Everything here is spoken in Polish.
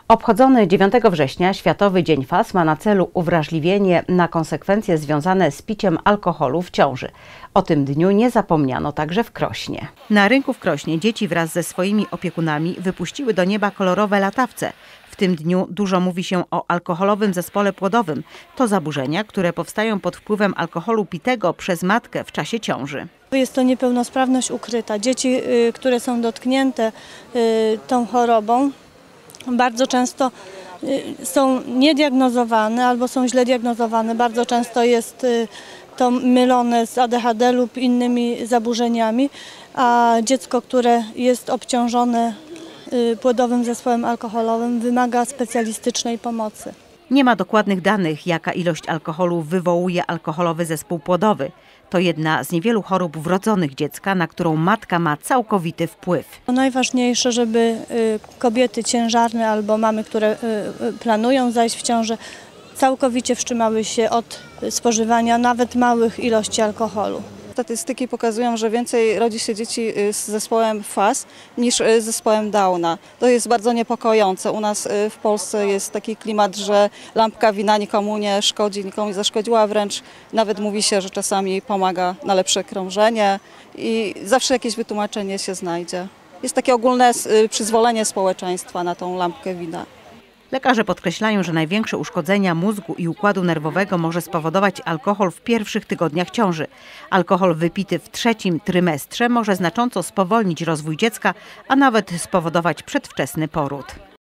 Obchodzony 9 września Światowy Dzień FAS ma na celu uwrażliwienie na konsekwencje związane z piciem alkoholu w ciąży. O tym dniu nie zapomniano także w Krośnie. Na rynku w Krośnie dzieci wraz ze swoimi opiekunami wypuściły do nieba kolorowe latawce. W tym dniu dużo mówi się o alkoholowym zespole płodowym. To zaburzenia, które powstają pod wpływem alkoholu pitego przez matkę w czasie ciąży. Jest to niepełnosprawność ukryta. Dzieci, które są dotknięte tą chorobą, bardzo często są niediagnozowane albo są źle diagnozowane. Bardzo często jest to mylone z ADHD lub innymi zaburzeniami, a dziecko, które jest obciążone płodowym zespołem alkoholowym, wymaga specjalistycznej pomocy. Nie ma dokładnych danych, jaka ilość alkoholu wywołuje alkoholowy zespół płodowy. To jedna z niewielu chorób wrodzonych dziecka, na którą matka ma całkowity wpływ. Najważniejsze, żeby kobiety ciężarne albo mamy, które planują zajść w ciążę, całkowicie wstrzymały się od spożywania nawet małych ilości alkoholu. Statystyki pokazują, że więcej rodzi się dzieci z zespołem FAS niż z zespołem Downa. To jest bardzo niepokojące. U nas w Polsce jest taki klimat, że lampka wina nikomu nie szkodzi, nikomu nie zaszkodziła, wręcz nawet mówi się, że czasami pomaga na lepsze krążenie i zawsze jakieś wytłumaczenie się znajdzie. Jest takie ogólne przyzwolenie społeczeństwa na tą lampkę wina. Lekarze podkreślają, że największe uszkodzenia mózgu i układu nerwowego może spowodować alkohol w pierwszych tygodniach ciąży. Alkohol wypity w trzecim trymestrze może znacząco spowolnić rozwój dziecka, a nawet spowodować przedwczesny poród.